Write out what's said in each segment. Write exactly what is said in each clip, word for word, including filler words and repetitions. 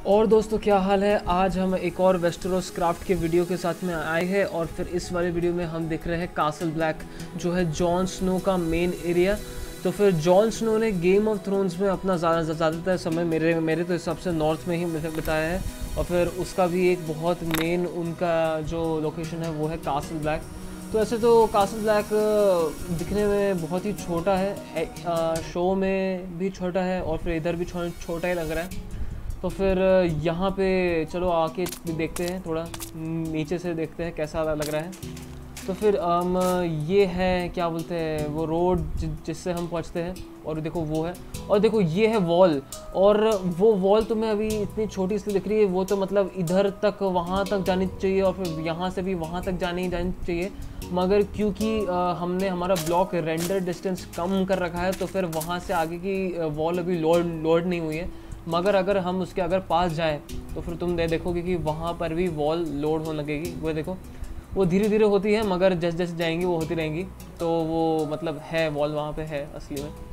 और दोस्तों क्या हाल है। आज हम एक और वेस्टेरोस क्राफ्ट के वीडियो के साथ में आए हैं और फिर इस वाले वीडियो में हम देख रहे हैं कासल ब्लैक जो है जॉन स्नो का मेन एरिया। तो फिर जॉन स्नो ने गेम ऑफ थ्रोन्स में अपना ज़्यादातर समय मेरे मेरे तो हिसाब से नॉर्थ में ही बिताया है और फिर उसका भी एक बहुत मेन उनका जो लोकेशन है वो है कासल ब्लैक। तो ऐसे तो कासल ब्लैक दिखने में बहुत ही छोटा है, शो में भी छोटा है और फिर इधर भी छोटा ही लग रहा है। तो फिर यहाँ पे चलो आके देखते हैं, थोड़ा नीचे से देखते हैं कैसा लग रहा है। तो फिर हम ये है क्या बोलते हैं वो रोड जिससे हम पहुँचते हैं और देखो वो है, और देखो ये है वॉल। और वो वॉल तुम्हें अभी इतनी छोटी इसलिए दिख रही है, वो तो मतलब इधर तक वहाँ तक जानी चाहिए और फिर यहाँ से भी वहाँ तक जानी जानी चाहिए, मगर क्योंकि हमने हमारा ब्लॉक रेंडर डिस्टेंस कम कर रखा है तो फिर वहाँ से आगे की वॉल अभी लोड लोड नहीं हुई है। मगर अगर हम उसके अगर पास जाए तो फिर तुम दे देखोगे कि वहाँ पर भी वॉल लोड होने लगेगी। वो देखो वो धीरे धीरे होती है मगर जैसे जैसे जाएंगी वो होती रहेंगी, तो वो मतलब है वॉल वहाँ पे है असली में।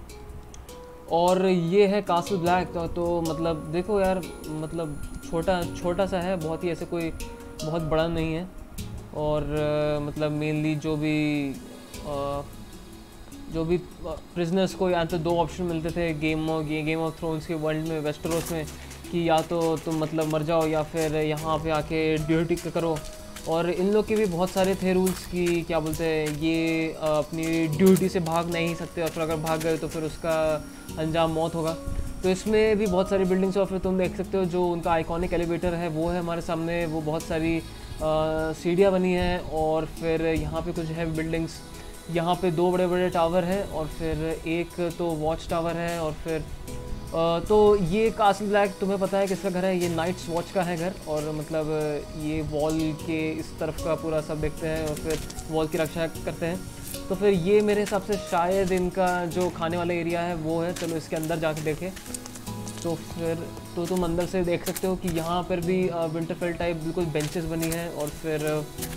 और ये है कासल ब्लैक। तो, तो मतलब देखो यार, मतलब छोटा छोटा सा है, बहुत ही ऐसे कोई बहुत बड़ा नहीं है। और आ, मतलब मेनली जो भी आ, जो भी प्रिजनर्स को यहाँ तो दो ऑप्शन मिलते थे गेम गेम ऑफ थ्रोन्स के वर्ल्ड में, वेस्टेरोस में, कि या तो तुम मतलब मर जाओ या फिर यहाँ पे आके ड्यूटी करो। और इन लोग के भी बहुत सारे थे रूल्स कि क्या बोलते हैं ये अपनी ड्यूटी से भाग नहीं सकते और फिर अगर भाग गए तो फिर उसका अंजाम मौत होगा। तो इसमें भी बहुत सारी बिल्डिंग्स और फिर तुम देख सकते हो जो उनका आइकॉनिक एलिवेटर है वो है हमारे सामने। वो बहुत सारी सीढ़ियाँ बनी हैं और फिर यहाँ पे कुछ है बिल्डिंग्स। यहाँ पे दो बड़े बड़े टावर हैं और फिर एक तो वॉच टावर है। और फिर आ, तो ये कासल ब्लैक तुम्हें पता है किसका घर है? ये नाइट्स वॉच का है घर। और मतलब ये वॉल के इस तरफ का पूरा सब देखते हैं और फिर वॉल की रक्षा करते हैं। तो फिर ये मेरे हिसाब से शायद इनका जो खाने वाला एरिया है वो है। चलो इसके अंदर जाके देखें। तो फिर तो तुम अंदर से देख सकते हो कि यहाँ पर भी विंटरफेल टाइप बिल्कुल बेंचेस बनी हैं और फिर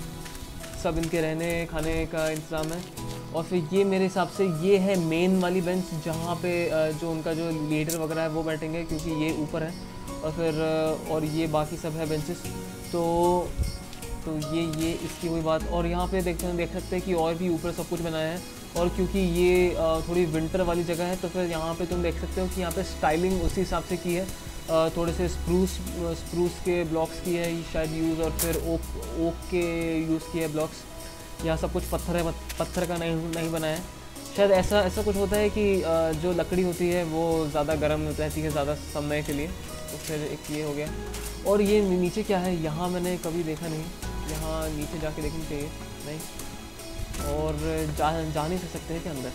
सब इनके रहने खाने का इंतज़ाम है। और फिर ये मेरे हिसाब से ये है मेन वाली बेंच जहाँ पे जो उनका जो लीडर वगैरह है वो बैठेंगे, क्योंकि ये ऊपर है। और फिर और ये बाकी सब है बेंचेस। तो तो ये ये इसकी हुई बात। और यहाँ पे देखते हैं देख सकते हैं कि और भी ऊपर सब कुछ बनाया है। और क्योंकि ये थोड़ी विंटर वाली जगह है तो फिर यहाँ पे तुम देख सकते हो कि यहाँ पे स्टाइलिंग उसी हिसाब से की है। थोड़े से स्प्रूस स्प्रूस के ब्लॉक्स की है शायद यूज़, और फिर ओक ओक के यूज़ किए है ब्लॉक्स। यहाँ सब कुछ पत्थर है, पत्थर का नहीं नहीं बना है शायद। ऐसा ऐसा कुछ होता है कि जो लकड़ी होती है वो ज़्यादा गर्म रहती है ज़्यादा समय के लिए। तो फिर एक ये हो गया। और ये नीचे क्या है यहाँ मैंने कभी देखा नहीं, यहाँ नीचे जाके देखनी चाहिए। नहीं, और जा जा नहीं सकते हैं क्या अंदर?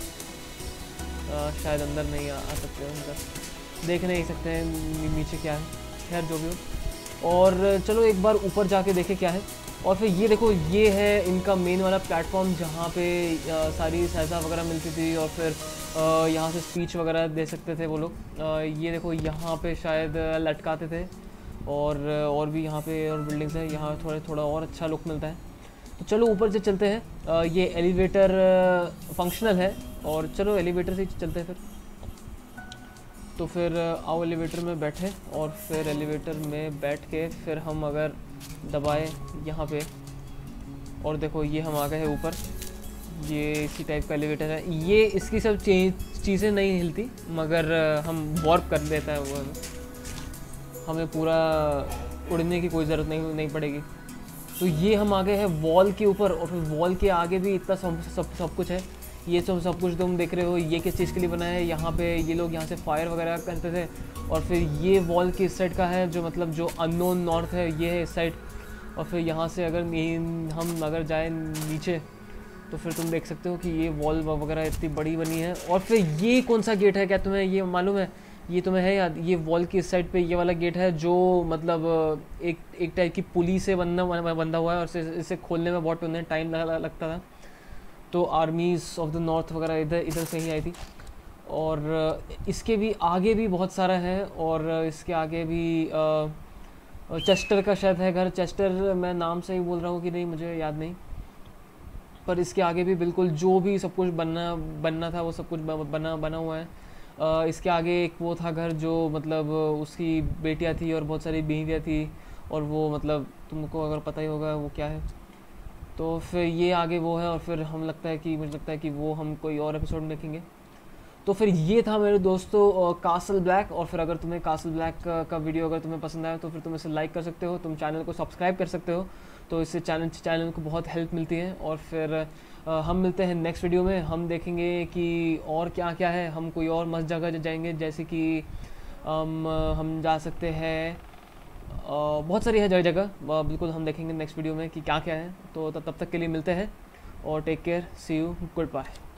आ, शायद अंदर नहीं आ, आ सकते हैं, अंदर देख नहीं सकते हैं नीचे क्या है। खैर जो भी हो, और चलो एक बार ऊपर जाके देखें क्या है। और फिर ये देखो ये है इनका मेन वाला प्लेटफॉर्म जहाँ पे आ, सारी सहायता वगैरह मिलती थी और फिर यहाँ से स्पीच वगैरह दे सकते थे वो लोग। ये देखो यहाँ पे शायद लटकाते थे। और और भी यहाँ पे और बिल्डिंग्स हैं, यहाँ थोड़ा थोड़ा और अच्छा लुक मिलता है। तो चलो ऊपर से चलते हैं। आ, ये एलिवेटर फंक्शनल है और चलो एलिवेटर से ही चलते हैं फिर। तो फिर आओ एलिवेटर में बैठे और फिर एलिवेटर में बैठ के फिर हम अगर दबाए यहाँ पे, और देखो ये हम आ गए हैं ऊपर। ये इसी टाइप का एलिवेटर है। ये इसकी सब चीज़ें नहीं हिलती मगर हम वॉर्प कर देता है वो, हमें पूरा उड़ने की कोई ज़रूरत नहीं नहीं पड़ेगी। तो ये हम आ गए हैं वॉल के ऊपर और फिर वॉल के आगे भी इतना सब सब सब कुछ है। ये सब सब कुछ तुम देख रहे हो ये किस चीज़ के लिए बना है। यहाँ पे ये लोग यहाँ से फायर वगैरह करते थे। और फिर ये वॉल की इस साइड का है जो मतलब जो अननोन नॉर्थ है ये है इस साइड। और फिर यहाँ से अगर हम अगर जाए नीचे तो फिर तुम देख सकते हो कि ये वॉल वगैरह इतनी बड़ी बनी है। और फिर ये कौन सा गेट है क्या तुम्हें ये मालूम है? ये तुम्हें है याद? ये वॉल की इस साइड पे ये वाला गेट है जो मतलब एक एक टाइप की पुली से बंधा बंधा हुआ है और इसे, इसे खोलने में बहुत टाइम लगता था। तो आर्मीज़ ऑफ द नॉर्थ वगैरह इधर इधर से ही आई थी। और इसके भी आगे भी बहुत सारा है। और इसके आगे भी आ, चेस्टर का शायद है घर। चेस्टर मैं नाम से ही बोल रहा हूँ कि नहीं मुझे याद नहीं, पर इसके आगे भी बिल्कुल जो भी सब कुछ बनना बनना था वो सब कुछ बना बना हुआ है। अ, इसके आगे एक वो था घर जो मतलब उसकी बेटियां थी और बहुत सारी बीवियां थी, और वो मतलब तुमको अगर पता ही होगा वो क्या है। तो फिर ये आगे वो है, और फिर हम लगता है कि मुझे लगता है कि वो हम कोई और एपिसोड में देखेंगे। तो फिर ये था मेरे दोस्तों कासल ब्लैक। और फिर अगर तुम्हें कासल ब्लैक का, का वीडियो अगर तुम्हें पसंद आया तो फिर तुम इसे लाइक कर सकते हो, तुम चैनल को सब्सक्राइब कर सकते हो, तो इससे चैनल चैनल को बहुत हेल्प मिलती है। और फिर अ, हम मिलते हैं नेक्स्ट वीडियो में। हम देखेंगे कि और क्या क्या है, हम कोई और मस्त जगह जाएंगे, जैसे कि हम हम जा सकते हैं, अ, बहुत सारी है जगह जगह, अ, बिल्कुल हम देखेंगे नेक्स्ट वीडियो में कि क्या क्या है। तो तब तक के लिए मिलते हैं, और take care, see you, good bye.